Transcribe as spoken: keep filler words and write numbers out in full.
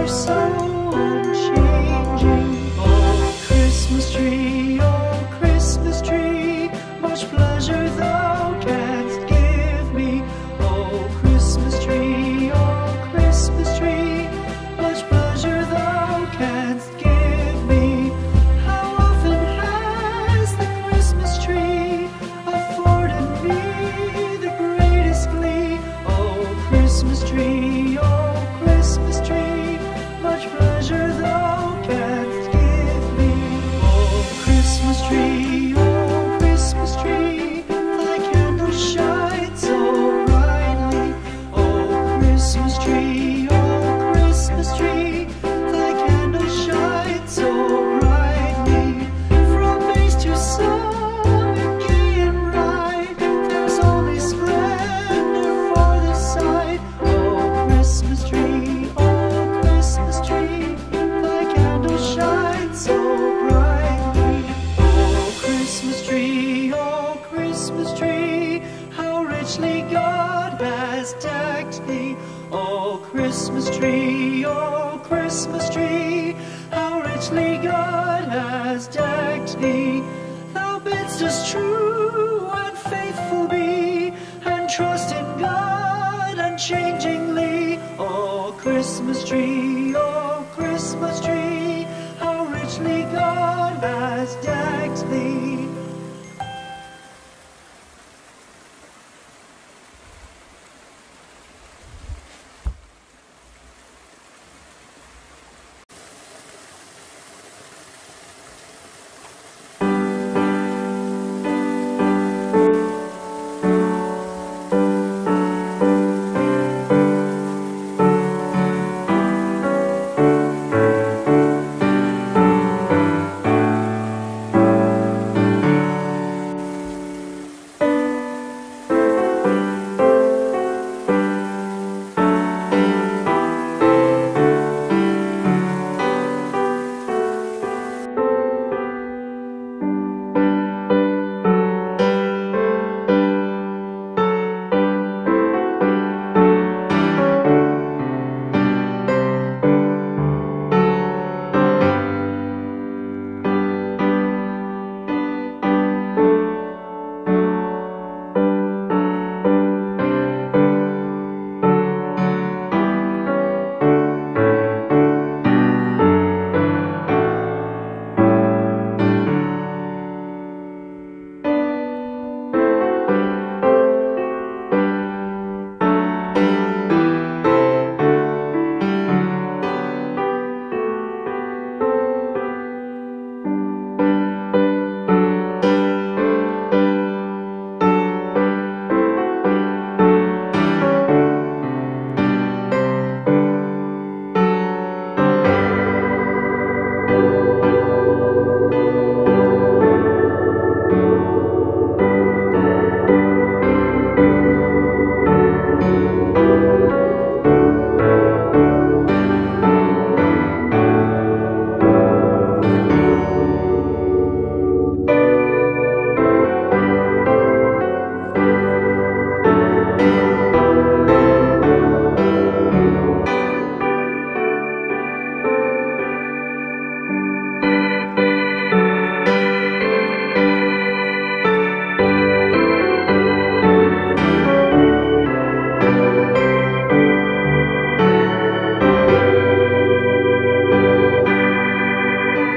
are so unchanging. Oh, Christmas tree, oh, Christmas tree, much pleasure thou canst give me. Oh, Christmas tree, oh, Christmas tree, much pleasure thou canst give me. How often has the Christmas tree afforded me the greatest glee. Oh, Christmas tree, oh, Christmas tree, much pleasure thou canst give me. Oh, Christmas tree, oh, Christmas tree, thy candles shine so brightly. Oh, Christmas tree, oh, Christmas tree, thy candles shine so brightly. From base to summit, gay and bright, there's only splendor for the sight. Oh, Christmas tree, oh, Christmas tree, thy candles shine so brightly. Oh, Christmas tree, oh, Christmas tree, how richly God has decked thee. Oh, Christmas tree, oh, Christmas tree, how richly God has decked thee. Thou bidst us true and faithful be, and trust in God unchangingly. Oh, Christmas tree, oh, Christmas tree, how richly God has decked thee.